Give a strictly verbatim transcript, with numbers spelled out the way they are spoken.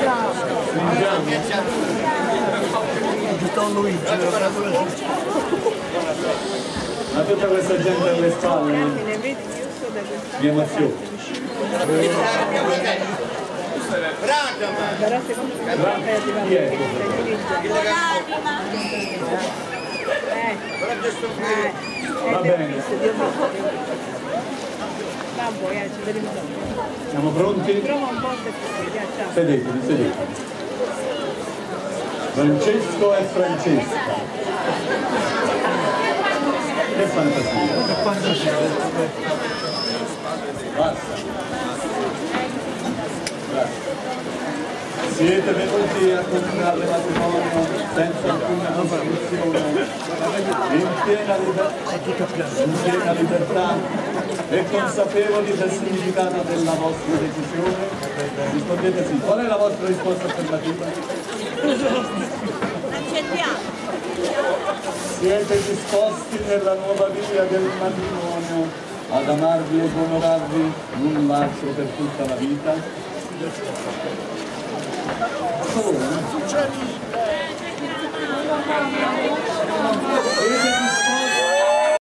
Ma tutta questa gente alle spalle mi emoziona. Però secondo me Chi è? Va bene. Siamo pronti? Sedetevi, sedetevi. Francesco e Francesca. Che fantasia. Basta. Basta. Siete venuti a comminare matrimonio senza alcuna costrizione, in piena libertà, in piena libertà e consapevoli del significato della vostra decisione? Rispondete sì. Qual è la vostra risposta affermativa? Accettiamo. Siete disposti nella nuova via del matrimonio ad amarvi ed onorarvi l'un l'altro per tutta la vita? Siete disposti